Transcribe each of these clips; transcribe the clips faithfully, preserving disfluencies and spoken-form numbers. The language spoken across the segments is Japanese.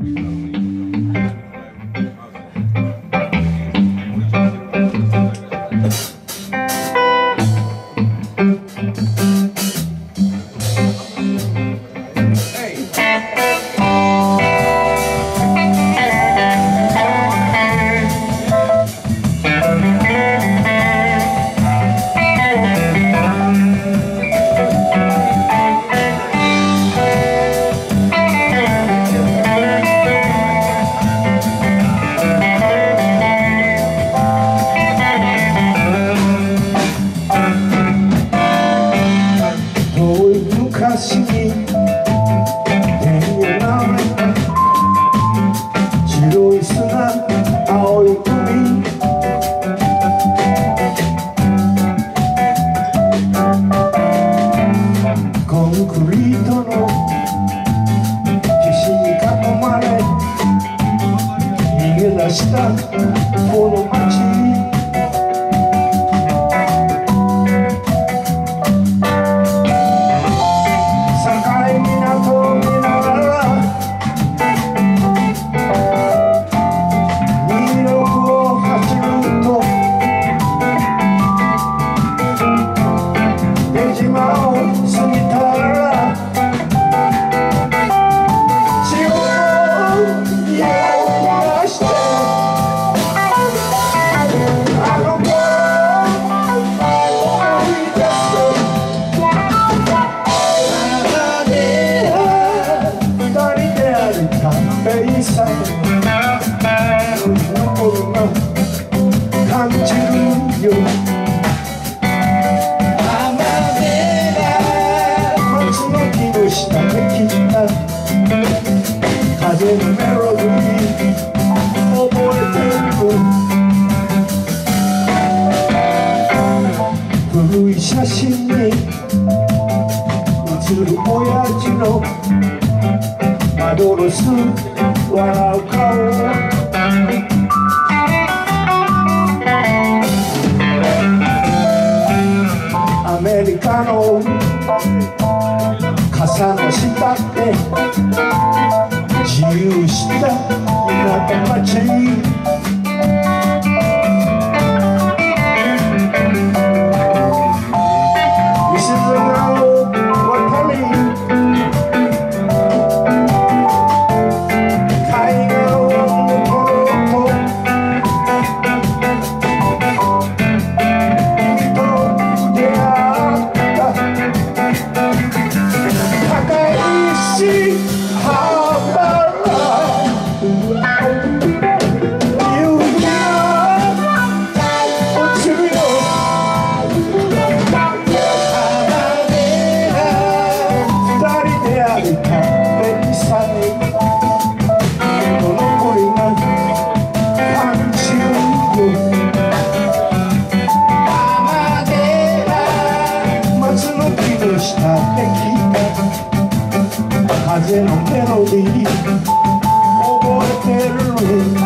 昔に天になめた白い砂青い海コンクリートの岸に囲まれ逃げ出したこの街感じるよ松の木の下で聞いた風のメロディー覚えてる古い写真に写る親父のまどろす笑う顔アメリカの傘の下で自由した田舎町西砂を渡り海岸を抜けろと海と出会う風のメロディー覚えてる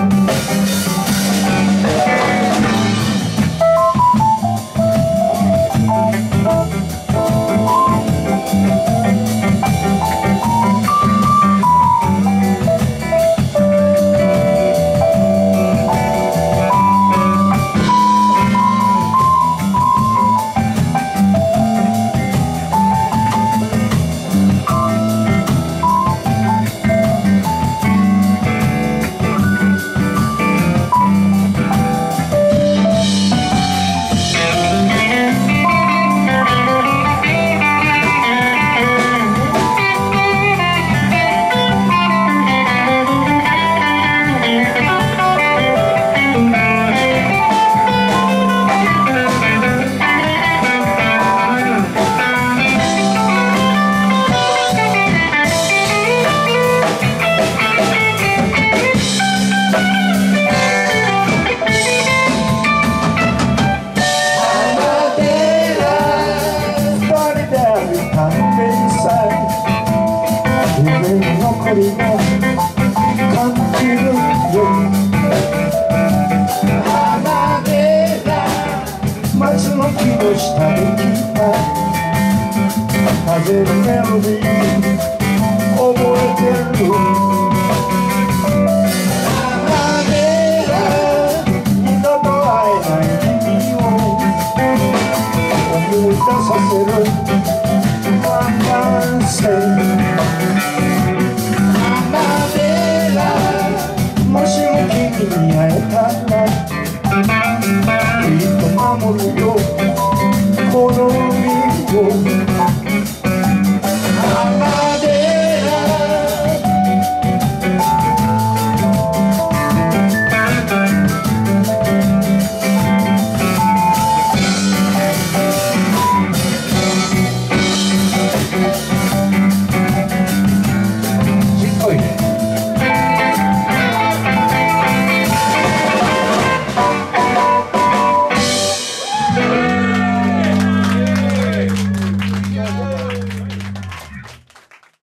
残りが感じるよ離れた松の木の下で聞いた風のメロディー